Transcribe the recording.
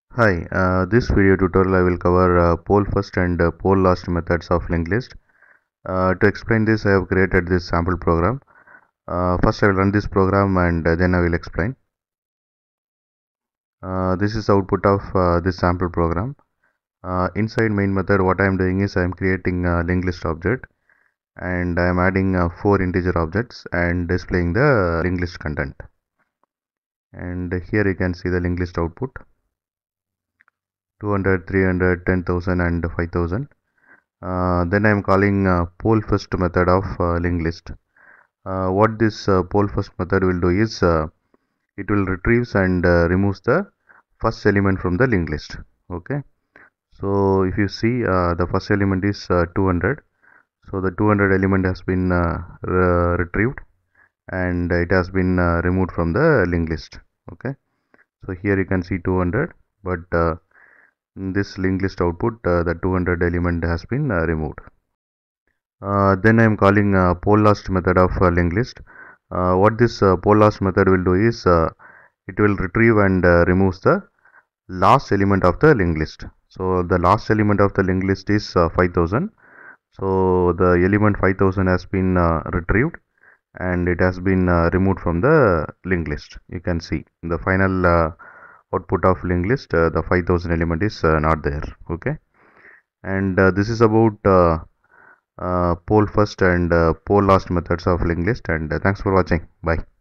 Hi, this video tutorial I will cover pollFirst and pollLast methods of linked list. To explain this, I have created this sample program. First I will run this program and then I will explain. This is output of this sample program. Inside main method, what I am doing is I am creating a linked list object and I am adding 4 integer objects and displaying the linked list content. And here you can see the linked list output 200, 300, 10,000 and 5,000. Then I am calling pollFirst method of linked list. What this pollFirst method will do is it will retrieves and removes the first element from the linked list. Okay, so if you see the first element is 200, so the 200 element has been retrieved and it has been removed from the linked list. Okay, so here you can see 200, but in this linked list output the 200 element has been removed. Then I am calling pollLast method of linked list. What this pollLast method will do is it will retrieve and removes the last element of the linked list. So the last element of the linked list is 5000. So the element 5000 has been retrieved and it has been removed from the linked list. You can see the final output of linked list, the 5000 element is not there. Okay, and this is about pollFirst and pollLast methods of linked list, and thanks for watching. Bye.